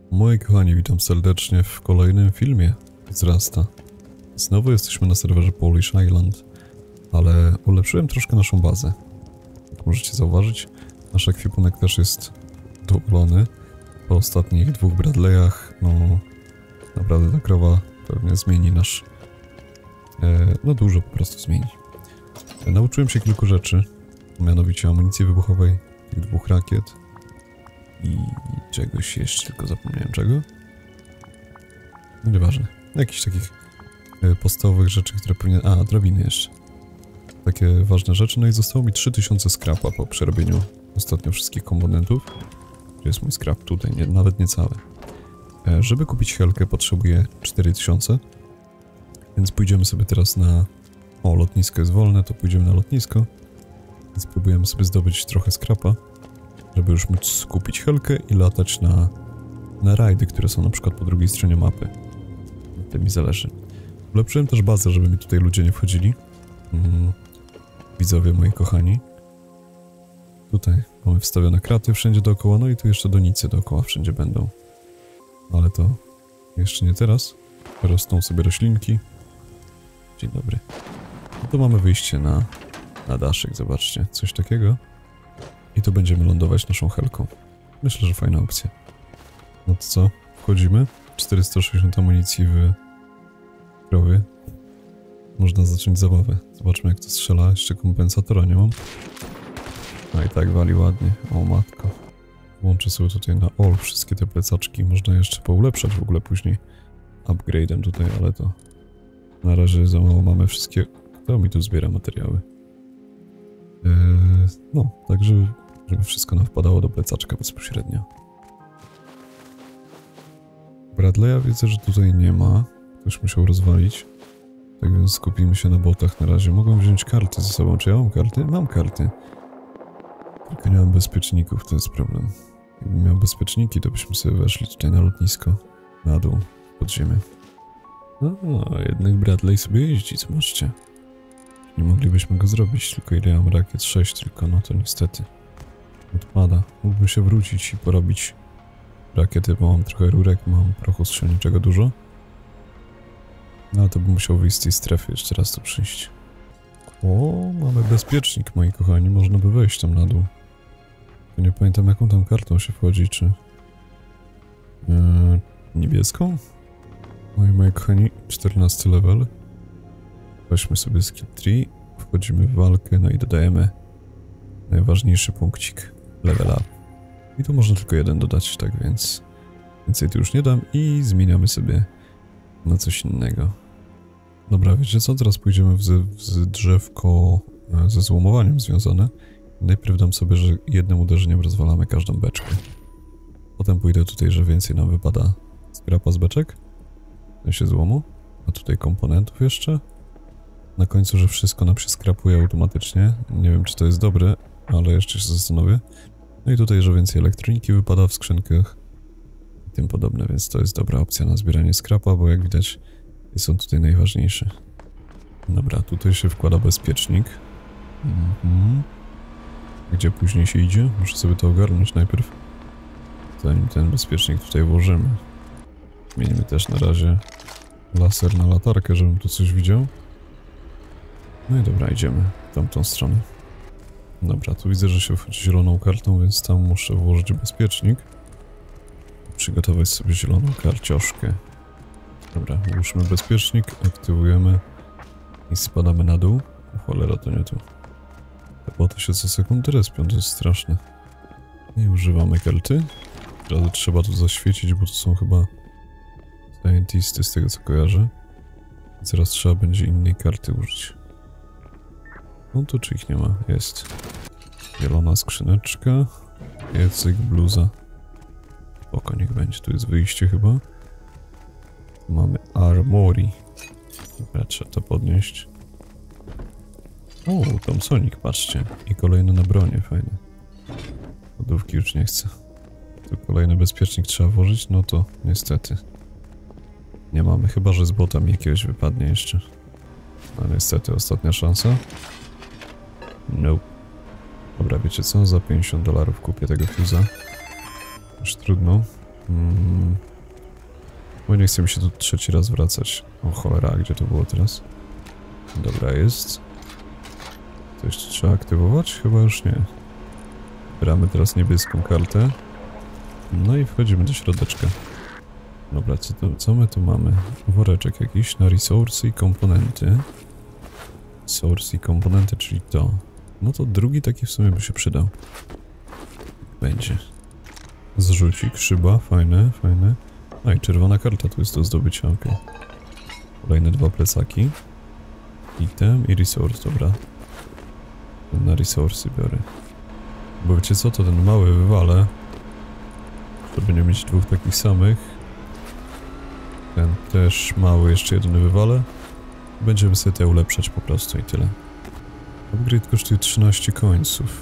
Moi kochani, witam serdecznie w kolejnym filmie z Rasta. Znowu jesteśmy na serwerze Polish Island, ale ulepszyłem troszkę naszą bazę. Jak możecie zauważyć, nasz ekwipunek też jest dowolony. Po ostatnich 2 Bradleyach, no naprawdę ta krowa pewnie zmieni nasz... no dużo po prostu zmieni. Nauczyłem się kilku rzeczy, mianowicie amunicji wybuchowej, tych 2 rakiet i czegoś jeszcze, tylko zapomniałem czego. No nieważne. Jakichś takich podstawowych rzeczy, które powinien... A, drabiny jeszcze. Takie ważne rzeczy. No i zostało mi 3000 scrapa po przerobieniu ostatnio wszystkich komponentów. Gdzie jest mój scrap? Tutaj, nie, nawet nie cały. Żeby kupić helkę potrzebuję 4000. Więc pójdziemy sobie teraz na... O, lotnisko jest wolne, to pójdziemy na lotnisko. I spróbujemy sobie zdobyć trochę scrapa, żeby już móc kupić helkę i latać na rajdy, które są na przykład po drugiej stronie mapy. To mi zależy. Ulepszyłem też bazę, żeby mi tutaj ludzie nie wchodzili. Widzowie moi kochani. Tutaj mamy wstawione kraty wszędzie dookoła, no i tu jeszcze donice dookoła wszędzie będą. Ale to jeszcze nie teraz. Rosną sobie roślinki. Dzień dobry. No to mamy wyjście na daszek, zobaczcie. Coś takiego. I tu będziemy lądować naszą helką. Myślę, że fajna opcja. No to co? Wchodzimy. 460 amunicji w krowie. Można zacząć zabawę. Zobaczmy jak to strzela. Jeszcze kompensatora nie mam. No i tak wali ładnie. O matko. Włączę sobie tutaj na all wszystkie te plecaczki. Można jeszcze poulepszać w ogóle później upgrade'em tutaj, ale to na razie za mało mamy wszystkie. Kto mi tu zbiera materiały? No, tak żeby wszystko nam wpadało do plecaczka bezpośrednio. Bradley'a widzę, że tutaj nie ma. Ktoś musiał rozwalić. Tak więc skupimy się na botach na razie. Mogą wziąć karty ze sobą. Czy ja mam karty? Mam karty. Tylko nie mam bezpieczników, to jest problem. Jakbym miał bezpieczniki, to byśmy sobie weszli tutaj na lotnisko. Na dół, pod ziemię. No, jednak Bradley sobie jeździ, zobaczcie. Nie moglibyśmy go zrobić, tylko ile ja mam rakiet? 6 tylko, no to niestety. Odpada. Mógłbym się wrócić i porobić rakiety, bo mam trochę rurek, mam prochu strzelniczego dużo. No ale to bym musiał wyjść z tej strefy, jeszcze raz tu przyjść. O, mamy bezpiecznik, moi kochani, można by wejść tam na dół. Ja nie pamiętam jaką tam kartą się wchodzi, czy... niebieską? Moi kochani, 14 level. Weźmy sobie skill tree, wchodzimy w walkę, no i dodajemy najważniejszy punkcik, level up. I tu można tylko 1 dodać, tak więc więcej tu już nie dam i zmieniamy sobie na coś innego. Dobra, wiecie co, teraz pójdziemy w drzewko ze złomowaniem związane. Najpierw dam sobie, że jednym uderzeniem rozwalamy każdą beczkę. Potem pójdę tutaj, że więcej nam wypada scrapa z beczek. To się złomu. A tutaj komponentów jeszcze. Na końcu, że wszystko nam się skrapuje automatycznie. Nie wiem, czy to jest dobre, ale jeszcze się zastanowię. No i tutaj, że więcej elektroniki wypada w skrzynkach i tym podobne, więc to jest dobra opcja na zbieranie skrapa, bo jak widać jest on tutaj najważniejszy. Dobra, tutaj się wkłada bezpiecznik. Gdzie później się idzie? Muszę sobie to ogarnąć najpierw, zanim ten bezpiecznik tutaj włożymy. Zmienimy też na razie laser na latarkę, żebym tu coś widział. No i dobra, idziemy w tamtą stronę. Dobra, tu widzę, że się wchodzi zieloną kartą, więc tam muszę włożyć bezpiecznik. Przygotować sobie zieloną karcioszkę. Dobra, włóżmy bezpiecznik, aktywujemy i spadamy na dół. O cholera, to nie tu. Te boty się co sekundę respią, to jest straszne. I używamy karty. Teraz trzeba tu zaświecić, bo to są chyba scientisty z tego co kojarzę. I teraz trzeba będzie innej karty użyć. No tu czy ich nie ma? Jest. Zielona skrzyneczka. Piecyk, bluza. Spoko, niech będzie. Tu jest wyjście chyba. Tu mamy armory. Dobra, trzeba to podnieść. O, Thompsonik, patrzcie. I kolejne na bronię, fajne. Lodówki już nie chcę. Tu kolejny bezpiecznik trzeba włożyć, no to niestety. Nie mamy, chyba że z bota mi jakiegoś wypadnie jeszcze. No niestety, ostatnia szansa. Nope. Dobra, wiecie co? Za $50 kupię tego fuse'a. Już trudno. Bo nie chcę mi się tu trzeci raz wracać. O cholera, gdzie to było teraz? Dobra, jest. To jeszcze trzeba aktywować? Chyba już nie. Bramy teraz niebieską kartę. No i wchodzimy do środeczka. Dobra, co my tu mamy? Woreczek jakiś na resursy i komponenty. Resursy i komponenty, czyli to. No to drugi taki w sumie by się przydał. Będzie. Zrzucik, szyba, fajne, fajne. A i czerwona karta tu jest do zdobycia, okej. Kolejne 2 plecaki. Item i resource, dobra. Na resursy biorę. Bo wiecie co, to ten mały wywalę. Żeby nie mieć 2 takich samych. Ten też mały, jeszcze jeden wywalę. Będziemy sobie te ulepszać po prostu i tyle. Upgrade kosztuje 13 końców.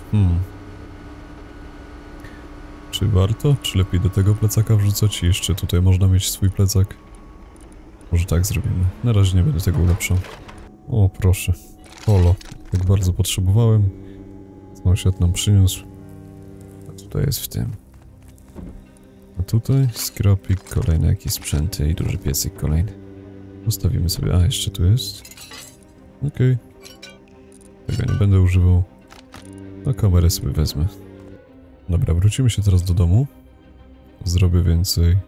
Czy warto? Czy lepiej do tego plecaka wrzucać? I jeszcze tutaj można mieć swój plecak? Może tak zrobimy. Na razie nie będę tego ulepszał. O, proszę. Polo. Tak bardzo potrzebowałem. Sąsiad nam przyniósł. A tutaj jest w tym. A tutaj skropik, kolejne jakieś sprzęty i duży piecyk kolejny. Postawimy sobie... A, jeszcze tu jest. Okej. Tego nie będę używał. A kamerę sobie wezmę. Dobra, wrócimy się teraz do domu. Zrobię więcej.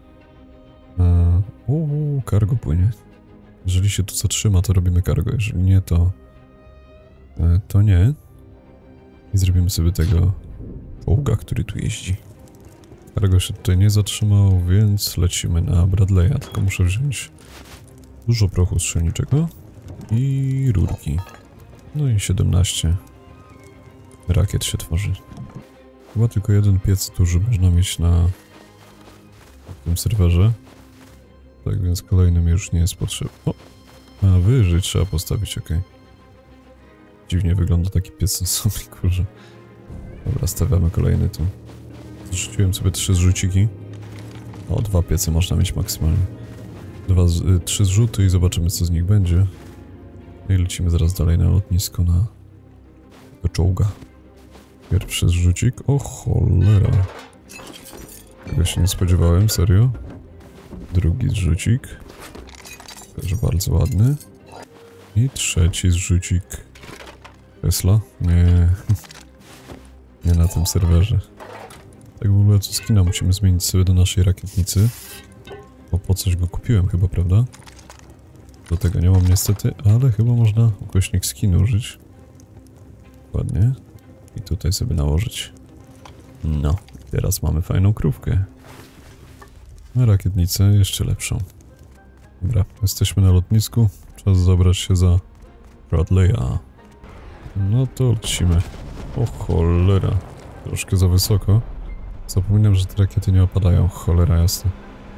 Cargo płynie. Jeżeli się tu zatrzyma, to robimy cargo. Jeżeli nie, to... to nie. I zrobimy sobie tego czołga, który tu jeździ. Cargo się tutaj nie zatrzymał, więc lecimy na Bradley'a. Tylko muszę wziąć dużo prochu strzelniczego i rurki. No i 17 rakiet się tworzy. Chyba tylko jeden piec duży można mieć na tym serwerze. Tak więc kolejnym już nie jest potrzebny. O! A wyżej trzeba postawić, ok. Dziwnie wygląda taki piec na sobie, kurze. Dobra, stawiamy kolejny tu. Zrzuciłem sobie 3 zrzuciki. O, 2 piece można mieć maksymalnie. 3 zrzuty i zobaczymy, co z nich będzie. I lecimy zaraz dalej na lotnisko, na do czołga. Pierwszy zrzucik. O cholera. Tego się nie spodziewałem, serio. Drugi zrzucik. Też bardzo ładny. I trzeci zrzucik. Tesla? Nie. Nie na tym serwerze. Tak w ogóle to skina musimy zmienić sobie do naszej rakietnicy. Bo po coś go kupiłem chyba, prawda? Do tego nie mam niestety, ale chyba można ukośnik skin użyć. Ładnie. I tutaj sobie nałożyć. No, teraz mamy fajną krówkę. A rakietnicę jeszcze lepszą. Dobra, jesteśmy na lotnisku. Czas zabrać się za Bradley'a. No to lecimy. O cholera. Troszkę za wysoko. Zapominam, że te rakiety nie opadają. Cholera jasna.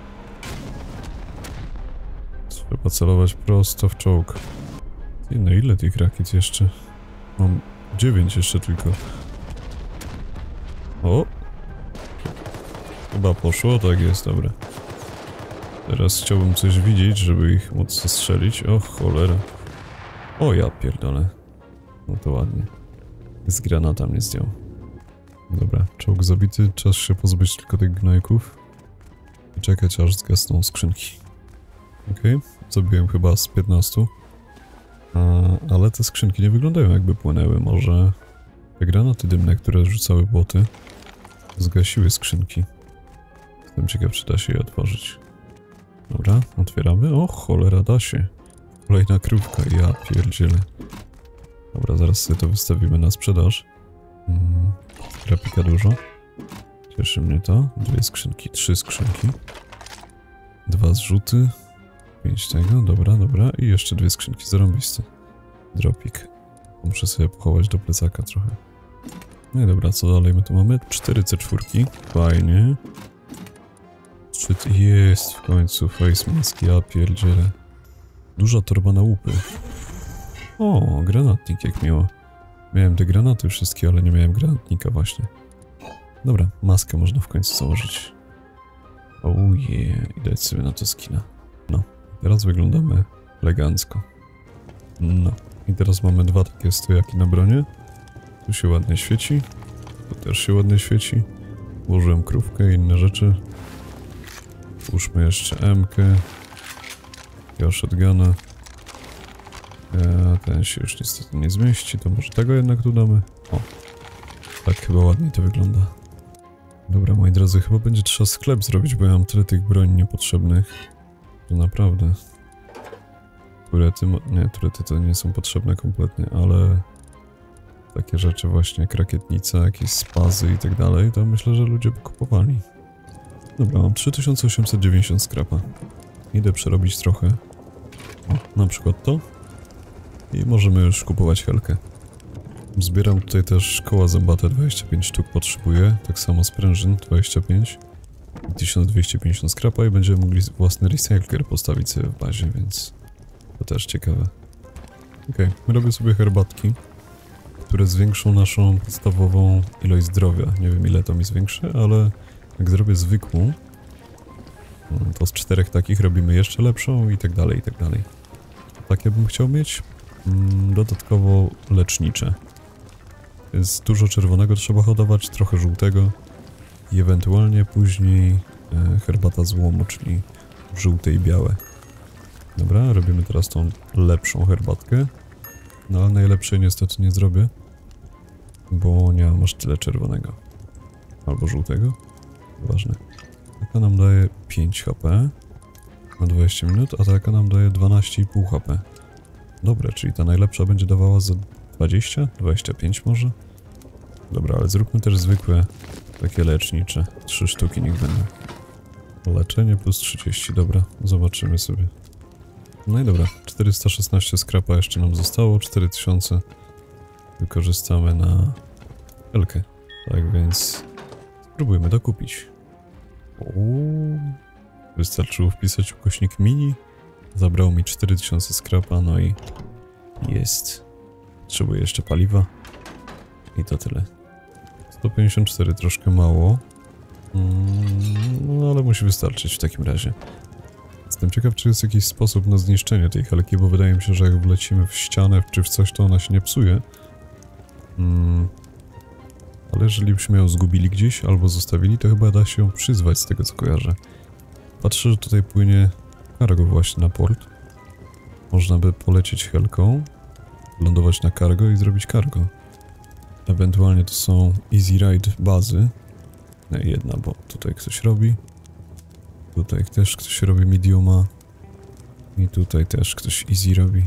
Trzeba celować prosto w czołg. I no ile tych rakiet jeszcze? Mam 9 jeszcze tylko. O! Chyba poszło, tak jest, dobra. Teraz chciałbym coś widzieć, żeby ich móc zestrzelić. O cholera. O ja pierdolę. No to ładnie. Z granata mnie zdjął. Dobra, czołg zabity. Czas się pozbyć tylko tych gnojków. I czekać aż zgasną skrzynki. Okej, zabiłem chyba z 15. Ale te skrzynki nie wyglądają jakby płynęły. Może te granaty dymne, które rzucały boty, zgasiły skrzynki. Jestem ciekaw, czy da się je otworzyć. Dobra, otwieramy. O cholera, da się. Kolejna krówka, ja pierdzielę. Dobra, zaraz sobie to wystawimy na sprzedaż. Grafika dużo. Cieszy mnie to. 2 skrzynki, 3 skrzynki. 2 zrzuty. 5 tego, dobra, dobra. I jeszcze 2 skrzynki, zarąbiste. Dropik. Muszę sobie pochować do plecaka trochę. No i dobra, co dalej my tu mamy? 4 C4. Fajnie. Jest w końcu face mask, ja pierdzielę. Duża torba na łupy. O, granatnik, jak miło. Miałem te granaty wszystkie, ale nie miałem granatnika właśnie. Dobra, maskę można w końcu założyć. I dać sobie na to skina. No, teraz wyglądamy elegancko. No, i teraz mamy 2 takie stojaki na bronie. Tu się ładnie świeci. Tu też się ładnie świeci. Włożyłem krówkę i inne rzeczy. Puszmy jeszcze M-kę. Ja shotguna. Ten się już niestety nie zmieści, to może tego jednak tu damy. O, tak chyba ładniej to wygląda. Dobra, moi drodzy, chyba będzie trzeba sklep zrobić, bo ja mam tyle tych broni niepotrzebnych. To naprawdę. Turety to nie są potrzebne kompletnie, ale takie rzeczy właśnie jak rakietnica, jakieś spazy i tak dalej, to myślę, że ludzie by kupowali. Dobra, mam 3890 skrapa. Idę przerobić trochę. O, na przykład to. I możemy już kupować helkę. Zbieram tutaj też koła zębate, 25 sztuk potrzebuję. Tak samo sprężyn, 25. I 1250 skrapa i będziemy mogli własny recycler postawić sobie w bazie, więc to też ciekawe. Okej, robię sobie herbatki, które zwiększą naszą podstawową ilość zdrowia. Nie wiem ile to mi zwiększy, ale jak zrobię zwykłą, to z 4 takich robimy jeszcze lepszą i tak dalej, i tak dalej. Takie bym chciał mieć. Dodatkowo lecznicze. Więc dużo czerwonego trzeba hodować, trochę żółtego i ewentualnie później herbata złomu, czyli żółte i białe. Dobra, robimy teraz tą lepszą herbatkę. No ale najlepszej niestety nie zrobię, bo nie mam aż tyle czerwonego. Albo żółtego. Ważne. Taka nam daje 5 HP na 20 minut, a taka nam daje 12,5 HP. Dobra, czyli ta najlepsza będzie dawała za 20? 25 może? Dobra, ale zróbmy też zwykłe, takie lecznicze. 3 sztuki niech będą. Leczenie plus 30, dobra, zobaczymy sobie. No i dobra, 416 skrapa jeszcze nam zostało, 4000 wykorzystamy na helkę. Tak więc spróbujmy dokupić. Wystarczyło wpisać ukośnik mini. Zabrał mi 4000 skrapa, no i jest. Potrzebuję jeszcze paliwa. I to tyle. 154 troszkę mało. No ale musi wystarczyć w takim razie. Jestem ciekaw, czy jest jakiś sposób na zniszczenie tej helki, bo wydaje mi się, że jak wlecimy w ścianę czy w coś, to ona się nie psuje. Ale jeżeli byśmy ją zgubili gdzieś albo zostawili, to chyba da się ją przyzwać z tego, co kojarzę. Patrzę, że tutaj płynie cargo właśnie na port. Można by polecieć helką, lądować na cargo i zrobić cargo. Ewentualnie to są easy ride bazy. Jedna, bo tutaj ktoś robi. Tutaj też ktoś robi mediuma. I tutaj też ktoś easy robi.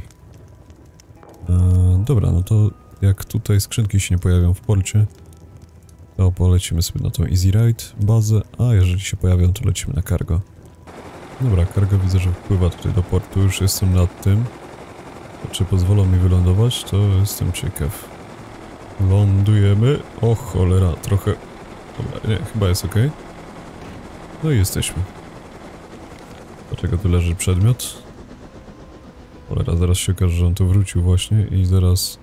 Dobra, no to jak tutaj skrzynki się nie pojawią w porcie, to polecimy sobie na tą easy ride bazę, a jeżeli się pojawią, to lecimy na cargo. Dobra, cargo widzę, że wpływa tutaj do portu, już jestem nad tym. Czy pozwolą mi wylądować, to jestem ciekaw. Lądujemy. O cholera, trochę... Dobra, nie, chyba jest ok. No i jesteśmy. Dlaczego tu leży przedmiot? Cholera, zaraz się okaże, że on tu wrócił właśnie i zaraz...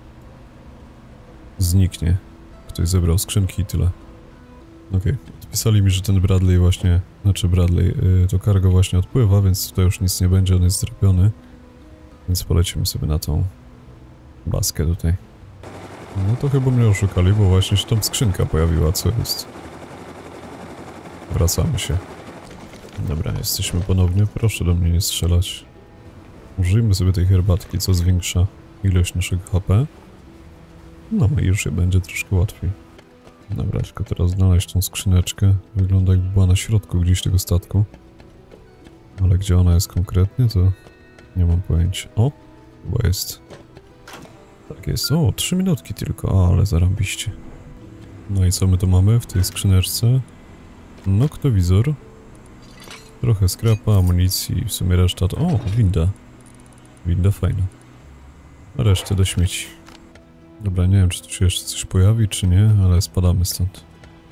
zniknie. Ktoś zebrał skrzynki i tyle. Okej, odpisali mi, że ten Bradley właśnie... Znaczy Bradley, to cargo właśnie odpływa, więc tutaj już nic nie będzie, on jest zrobiony. Więc polecimy sobie na tą baskę tutaj. No to chyba mnie oszukali, bo właśnie się tam skrzynka pojawiła, co jest. Wracamy się. Dobra, jesteśmy ponownie. Proszę do mnie nie strzelać. Użyjmy sobie tej herbatki, co zwiększa ilość naszego HP. No i już będzie troszkę łatwiej. Dobra, tylko teraz znaleźć tą skrzyneczkę. Wygląda jakby była na środku gdzieś tego statku. Ale gdzie ona jest konkretnie, to nie mam pojęcia. O, chyba jest. Tak jest. O, 3 minutki tylko, ale zarąbiście. No i co my tu mamy w tej skrzyneczce? Noktowizor. Trochę skrapa, amunicji, w sumie reszta to... O, winda. Winda fajna. A resztę do śmieci. Dobra, nie wiem, czy tu się jeszcze coś pojawi, czy nie, ale spadamy stąd.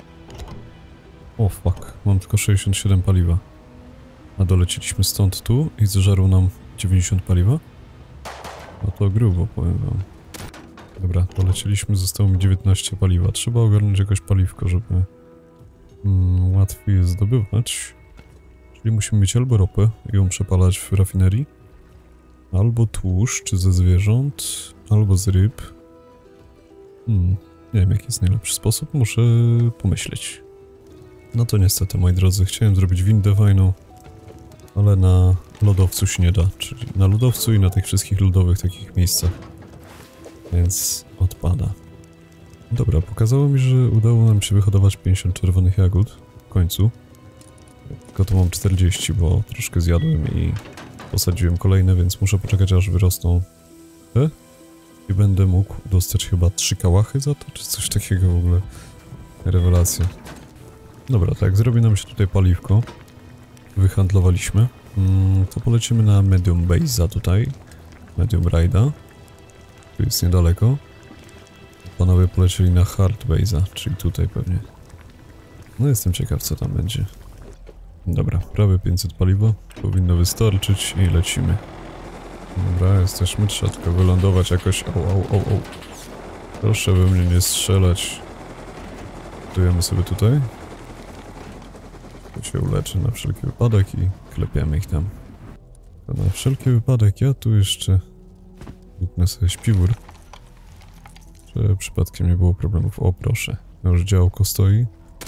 O, fuck. Mam tylko 67 paliwa. A doleciliśmy stąd tu i zżarł nam 90 paliwa? No to grubo, powiem wam. Dobra, doleciliśmy, zostało mi 19 paliwa. Trzeba ogarnąć jakoś paliwko, żeby łatwiej je zdobywać. Czyli musimy mieć albo ropę i ją przepalać w rafinerii, albo tłuszcz ze zwierząt, albo z ryb. Nie wiem, jaki jest najlepszy sposób, muszę pomyśleć. No to niestety, moi drodzy, chciałem zrobić windę fajną, ale na lodowcu się nie da, czyli na lodowcu i na tych wszystkich lodowych takich miejscach. Więc odpada. Dobra, pokazało mi, że udało nam się wyhodować 50 czerwonych jagód w końcu. Tylko to mam 40, bo troszkę zjadłem i posadziłem kolejne, więc muszę poczekać, aż wyrosną te. I będę mógł dostać chyba 3 kałachy za to, czy coś takiego w ogóle. Rewelacja. Dobra, tak, zrobi nam się tutaj paliwko. Wyhandlowaliśmy. To polecimy na Medium Base'a tutaj. Medium Ride'a. Tu jest niedaleko. Panowie polecieli na Hard Base'a, czyli tutaj pewnie. No jestem ciekaw, co tam będzie. Dobra, prawie 500 paliwa. Powinno wystarczyć i lecimy. Dobra, jesteśmy. Trzeba tylko wylądować jakoś. Au. Proszę we mnie nie strzelać. Budujemy sobie tutaj. To się uleczy na wszelki wypadek i klepiemy ich tam. To na wszelki wypadek ja tu jeszcze kupnę sobie śpiwór. Żeby przypadkiem nie było problemów. O proszę. Już działko stoi.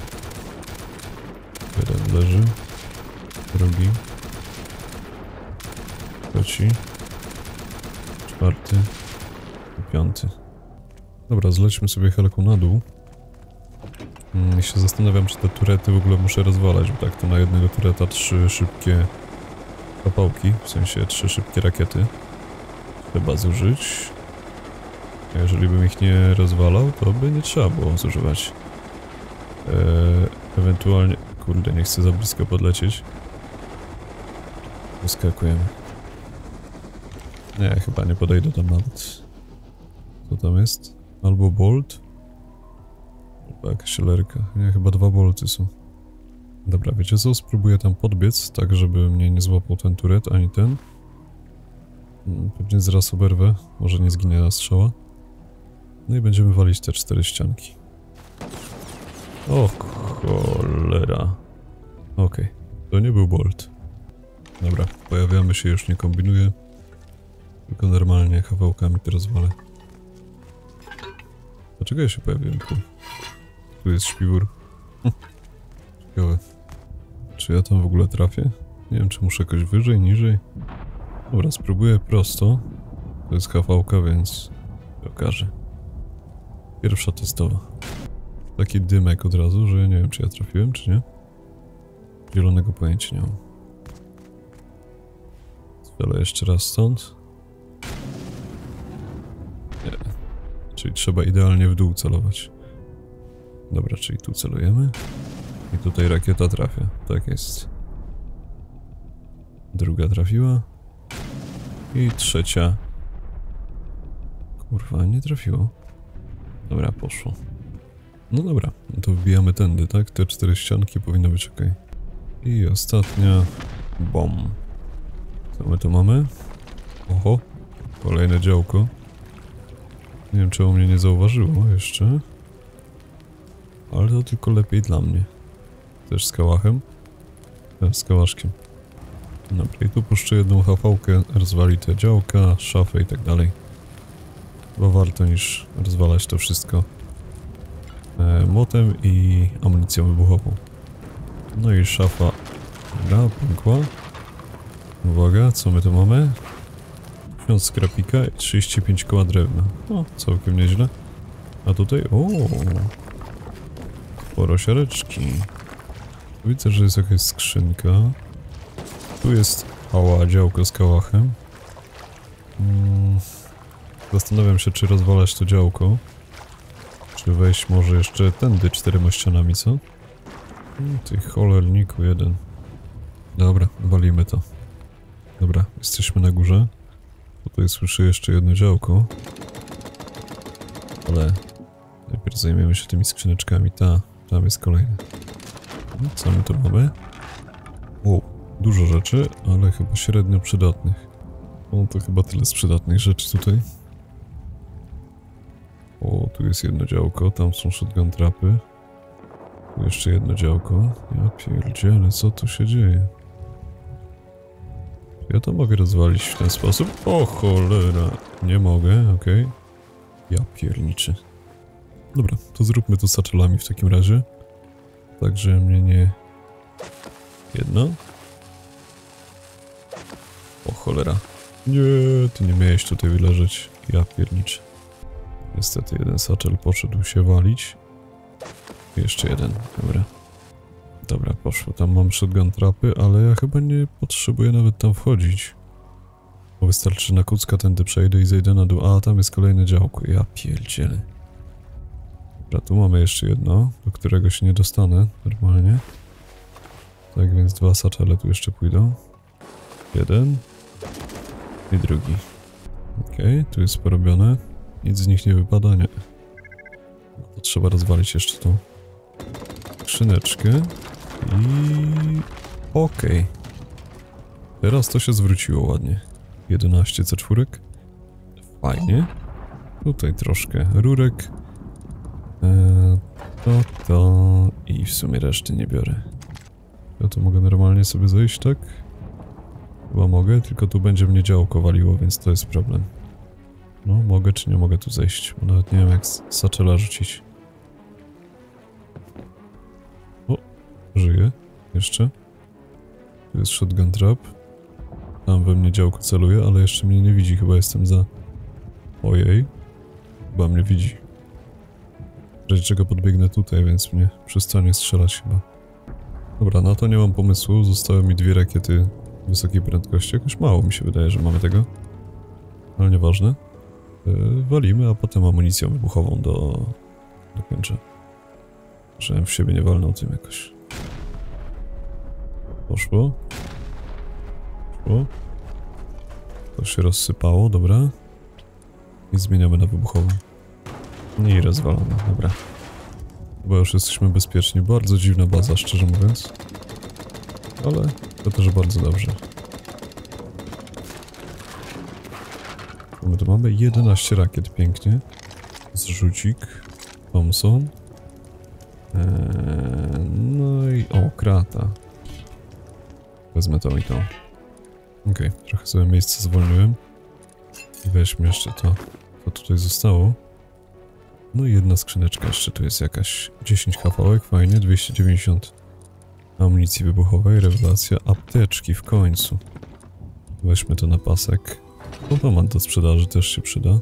Jeden leży. Drugi. Trzeci. Czwarty. I 5. Dobra, zlećmy sobie helką na dół. I się zastanawiam, czy te turety w ogóle muszę rozwalać, bo tak to na jednego tureta 3 szybkie zapałki, w sensie 3 szybkie rakiety trzeba zużyć. A jeżeli bym ich nie rozwalał, to by nie trzeba było zużywać. Ewentualnie... Kurde, nie chcę za blisko podlecieć. Wyskakujemy. Nie, chyba nie podejdę tam nawet. Co tam jest? Albo bolt? Albo jakaś lerka. Nie, chyba 2 bolty są. Dobra, wiecie co? Spróbuję tam podbiec, tak żeby mnie nie złapał ten turet, ani ten. Pewnie zaraz oberwę. Może nie zginę na strzała. No i będziemy walić te 4 ścianki. O cholera. Okej, to nie był bolt. Dobra, pojawiamy się, już nie kombinuję. Tylko normalnie kawałkami teraz walę. Dlaczego ja się pojawiłem tu? Tu jest śpiwór. Ciekawe. Czy ja tam w ogóle trafię? Nie wiem, czy muszę jakoś wyżej, niżej. Dobra, spróbuję prosto. To jest kawałka, więc się okaże. Pierwsza testowa. Taki dymek od razu, że nie wiem, czy ja trafiłem, czy nie. Zielonego pojęcia nie mam. Strzelę jeszcze raz stąd. Nie. Czyli trzeba idealnie w dół celować. Dobra, czyli tu celujemy. I tutaj rakieta trafia. Tak jest. Druga trafiła. I trzecia. Kurwa, nie trafiło. Dobra, poszło. No dobra, no to wbijamy tędy, tak? Te 4 ścianki powinno być ok. I ostatnia. Bom. Co my tu mamy? Oho. Kolejne działko. Nie wiem, czemu mnie nie zauważyło jeszcze. Ale to tylko lepiej dla mnie. Też z kałachem? Z kałaszkiem. Dobra, i tu puszczę jedną hafałkę, rozwali te działka, szafę i tak dalej. Bo warto niż rozwalać to wszystko młotem i amunicją wybuchową. No i szafa. Dobra, pękła. Uwaga, co my tu mamy? 1000 skrapika i 35 koła drewna. O, całkiem nieźle. A tutaj, sporo siareczki. Widzę, że jest jakaś skrzynka. Tu jest działko z kałachem. Zastanawiam się, czy rozwalać to działko. Czy wejść może jeszcze tędy 4 ścianami, co? Ty cholerniku jeden. Dobra, walimy to. Dobra, jesteśmy na górze. Tutaj słyszę jeszcze jedno działko. Ale najpierw zajmiemy się tymi skrzyneczkami. Tam jest kolejne. Co my tu mamy? O, dużo rzeczy, ale chyba średnio przydatnych. O, to chyba tyle z przydatnych rzeczy tutaj. O, tu jest jedno działko, tam są shotgun trapy. Tu jeszcze jedno działko. Ja pierdzielę, co tu się dzieje? Ja to mogę rozwalić w ten sposób? O cholera, nie mogę, okej. Ja pierniczy. Dobra, to zróbmy to satchelami w takim razie. Tak, że mnie nie... Jedno. cholera. Nie, ty nie miałeś tutaj leżeć. Ja pierniczę. Niestety jeden satchel poszedł się walić. Jeszcze jeden, dobra. Dobra, poszło. Tam mam shotgun trapy, ale ja chyba nie potrzebuję nawet tam wchodzić. Bo wystarczy, że na kucka tędy przejdę i zejdę na dół. A, tam jest kolejne działko. Ja pierdzielę. Dobra, tu mamy jeszcze jedno, do którego się nie dostanę normalnie. Tak więc 2 satchele tu jeszcze pójdą. Jeden. I drugi. Okej, tu jest porobione. Nic z nich nie wypada, nie. No to trzeba rozwalić jeszcze tą skrzyneczkę. I... Okej. Teraz to się zwróciło ładnie. 11 C4. Fajnie. Tutaj troszkę rurek. To i w sumie reszty nie biorę. Ja to mogę normalnie sobie zejść, tak? Chyba mogę, tylko tu będzie mnie działko waliło, więc to jest problem. No, mogę czy nie mogę tu zejść, bo nawet nie wiem jak satchela rzucić. O, żyje. Jeszcze. Tu jest shotgun trap. Tam we mnie działko celuje, ale jeszcze mnie nie widzi, chyba jestem za... Ojej. Chyba mnie widzi. W razie czego podbiegnę tutaj, więc mnie przestanie strzelać chyba. Dobra, na to nie mam pomysłu. Zostały mi 2 rakiety wysokiej prędkości. Jakoś mało mi się wydaje, że mamy tego. Ale nieważne. Walimy, a potem amunicją wybuchową dokończę. Żebym w siebie nie walnął tym jakoś. Poszło. Poszło. To się rozsypało, dobra. I zmieniamy na wybuchową. I rozwalamy, dobra. Chyba już jesteśmy bezpieczni. Bardzo dziwna baza, szczerze mówiąc. Ale to też bardzo dobrze. My tu mamy 11 rakiet, pięknie. Zrzucik. Thompson. No i... O, krata. Wezmę to i to. Okej, trochę sobie miejsce zwolniłem. Weźmy jeszcze to, co tutaj zostało. No i jedna skrzyneczka jeszcze tu jest jakaś. 10 kawałek, fajnie. 290 amunicji wybuchowej, rewelacja. Apteczki w końcu. Weźmy to na pasek. Automat do sprzedaży też się przyda.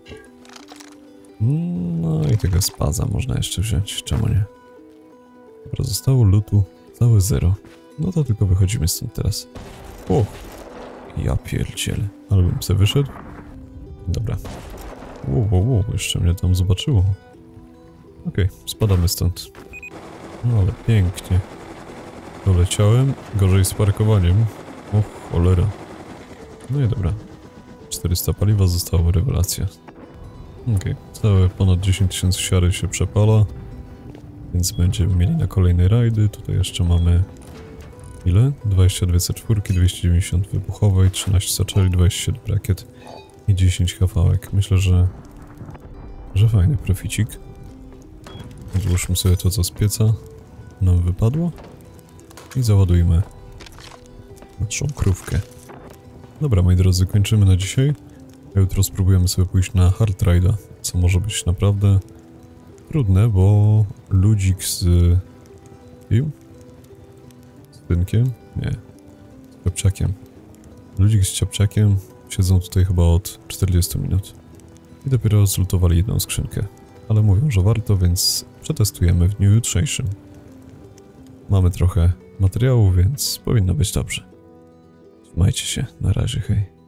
No i tego spaza można jeszcze wziąć, czemu nie? Dobra, zostało lootu całe 0. No to tylko wychodzimy stąd teraz. O! Ja pierdzielę. Ale bym sobie wyszedł? Dobra. Wow, jeszcze mnie tam zobaczyło. Okej, spadamy stąd. No ale pięknie. Doleciałem. Gorzej z parkowaniem. O cholera. No i dobra. 400 paliwa zostało, rewelacja. Okej, całe ponad 10 000 siary się przepala. Więc będziemy mieli na kolejne rajdy. Tutaj jeszcze mamy... Ile? 22 C4, 290 wybuchowej, 13 saczeli, 27 rakiet i 10 kawałek. Myślę, że fajny proficik. Odłóżmy sobie to, co z pieca nam wypadło i załadujmy naszą krówkę. Dobra, moi drodzy, kończymy na dzisiaj. A jutro spróbujemy sobie pójść na hard ride'a, co może być naprawdę trudne, bo ludzik z kim? Z Tynkiem? Nie. Z Ciapciakiem. Ludzik z Ciapciakiem siedzą tutaj chyba od 40 minut. I dopiero zlutowali jedną skrzynkę. Ale mówią, że warto, więc przetestujemy w dniu jutrzejszym. Mamy trochę materiału, więc powinno być dobrze. Trzymajcie się. Na razie, hej.